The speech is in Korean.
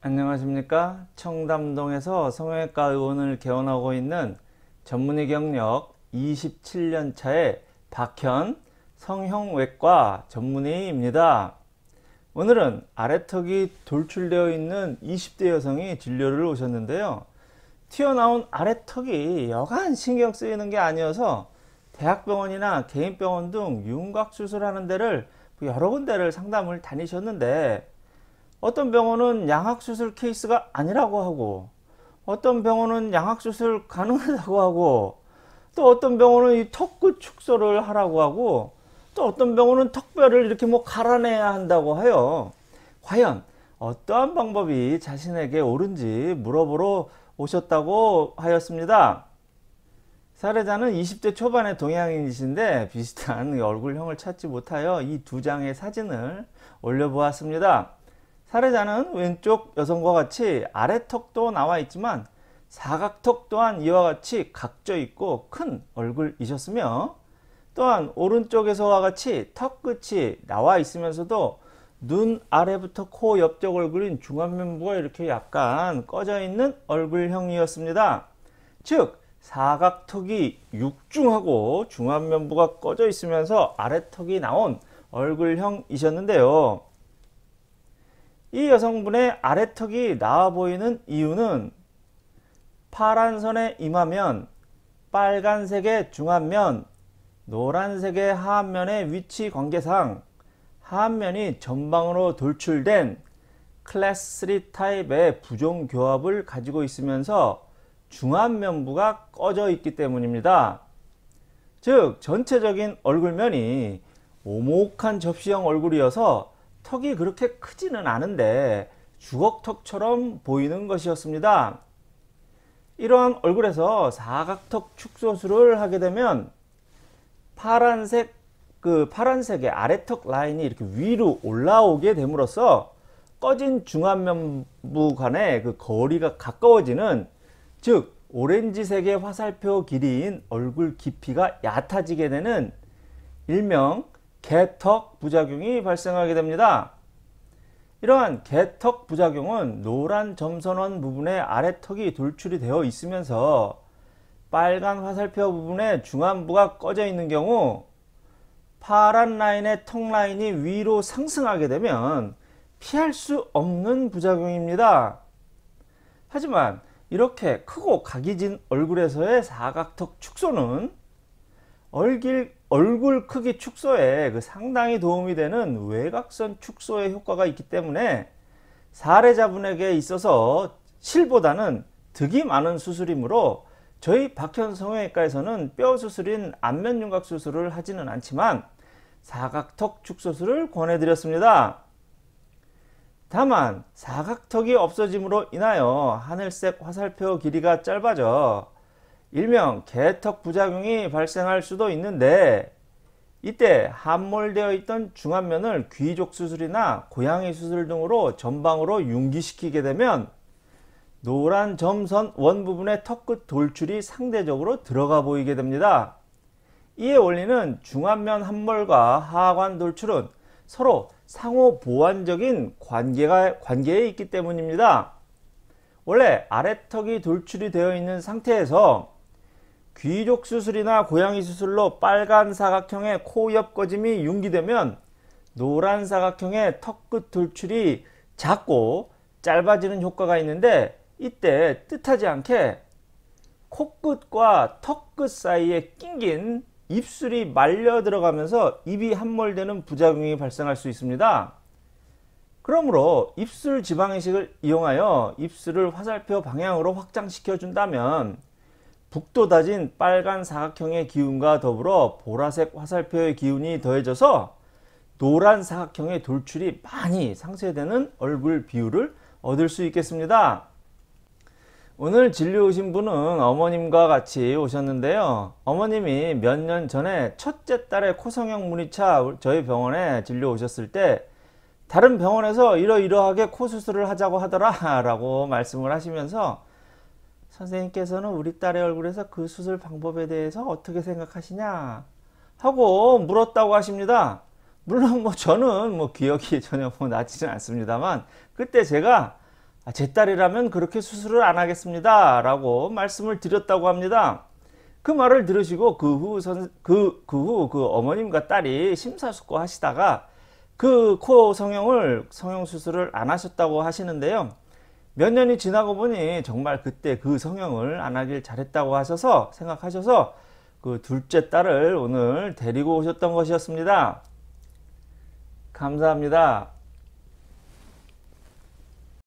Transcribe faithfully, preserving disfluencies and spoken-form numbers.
안녕하십니까. 청담동에서 성형외과 의원을 개원하고 있는 전문의 경력 이십칠 년 차의 박현 성형외과 전문의입니다. 오늘은 아래턱이 돌출되어 있는 이십 대 여성이 진료를 오셨는데요. 튀어나온 아래턱이 여간 신경 쓰이는 게 아니어서 대학병원이나 개인병원 등 윤곽수술하는 데를 여러 군데를 상담을 다니셨는데, 어떤 병원은 양악수술 케이스가 아니라고 하고, 어떤 병원은 양악수술 가능하다고 하고, 또 어떤 병원은 이 턱끝 축소를 하라고 하고, 또 어떤 병원은 턱뼈를 이렇게 뭐 갈아내야 한다고 하여, 과연 어떠한 방법이 자신에게 옳은지 물어보러 오셨다고 하였습니다. 사례자는 이십 대 초반의 동양인이신데 비슷한 얼굴형을 찾지 못하여 이 두 장의 사진을 올려보았습니다. 사례자는 왼쪽 여성과 같이 아래턱도 나와 있지만 사각턱 또한 이와 같이 각져 있고 큰 얼굴이셨으며, 또한 오른쪽에서와 같이 턱 끝이 나와 있으면서도 눈 아래부터 코 옆쪽 얼굴인 중안면부가 이렇게 약간 꺼져 있는 얼굴형이었습니다. 즉 사각턱이 육중하고 중안면부가 꺼져 있으면서 아래턱이 나온 얼굴형이셨는데요. 이 여성분의 아래턱이 나와 보이는 이유는 파란 선의 이마면, 빨간색의 중안면, 노란색의 하안면의 위치 관계상 하안면이 전방으로 돌출된 클래스 삼 타입의 부종교합을 가지고 있으면서 중안면부가 꺼져 있기 때문입니다. 즉 전체적인 얼굴면이 오목한 접시형 얼굴이어서 턱이 그렇게 크지는 않은데 주걱턱처럼 보이는 것이었습니다. 이러한 얼굴에서 사각턱 축소술을 하게 되면 파란색 그 파란색의 아래턱 라인이 이렇게 위로 올라오게 됨으로써 꺼진 중안면부 간의 그 거리가 가까워지는, 즉 오렌지색의 화살표 길이인 얼굴 깊이가 얕아지게 되는 일명 개턱 부작용이 발생하게 됩니다. 이러한 개턱 부작용은 노란 점선원 부분의 아래턱이 돌출이 되어 있으면서 빨간 화살표 부분의 중안부가 꺼져 있는 경우 파란 라인의 턱 라인이 위로 상승하게 되면 피할 수 없는 부작용입니다. 하지만 이렇게 크고 각이 진 얼굴에서의 사각턱 축소는 얼길, 얼굴 크기 축소에 그 상당히 도움이 되는 외곽선 축소의 효과가 있기 때문에 사례자분에게 있어서 실보다는 득이 많은 수술이므로 저희 박현 성형외과에서는 뼈 수술인 안면 윤곽 수술을 하지는 않지만 사각턱 축소술을 권해드렸습니다. 다만 사각턱이 없어짐으로 인하여 하늘색 화살표 길이가 짧아져 일명 개턱 부작용이 발생할 수도 있는데, 이때 함몰되어 있던 중안면을 귀족 수술이나 고양이 수술 등으로 전방으로 융기시키게 되면 노란 점선 원 부분의 턱끝 돌출이 상대적으로 들어가 보이게 됩니다. 이에 원리는 중안면 함몰과 하관 돌출은 서로 상호 보완적인 관계가, 관계에 있기 때문입니다. 원래 아래턱이 돌출이 되어 있는 상태에서 귀족 수술이나 고양이 수술로 빨간 사각형의 코 옆 꺼짐이 융기되면 노란 사각형의 턱끝 돌출이 작고 짧아지는 효과가 있는데, 이때 뜻하지 않게 코끝과 턱끝 사이에 낑긴 입술이 말려 들어가면서 입이 함몰되는 부작용이 발생할 수 있습니다. 그러므로 입술 지방이식을 이용하여 입술을 화살표 방향으로 확장시켜 준다면 북돋아진 빨간 사각형의 기운과 더불어 보라색 화살표의 기운이 더해져서 노란 사각형의 돌출이 많이 상쇄되는 얼굴 비율을 얻을 수 있겠습니다. 오늘 진료 오신 분은 어머님과 같이 오셨는데요. 어머님이 몇 년 전에 첫째 딸의 코성형 무늬차 저희 병원에 진료 오셨을 때 다른 병원에서 이러이러하게 코 수술을 하자고 하더라 라고 말씀을 하시면서, 선생님께서는 우리 딸의 얼굴에서 그 수술 방법에 대해서 어떻게 생각하시냐 하고 물었다고 하십니다. 물론 뭐 저는 뭐 기억이 전혀 뭐 나지는 않습니다만, 그때 제가 아, 제 딸이라면 그렇게 수술을 안 하겠습니다 라고 말씀을 드렸다고 합니다. 그 말을 들으시고 그 후 선, 그, 그 후 그 어머님과 딸이 심사숙고 하시다가 그 코 성형을 성형 수술을 안 하셨다고 하시는데요. 몇 년이 지나고 보니 정말 그때 그 성형을 안 하길 잘했다고 하셔서 생각하셔서 그 둘째 딸을 오늘 데리고 오셨던 것이었습니다. 감사합니다.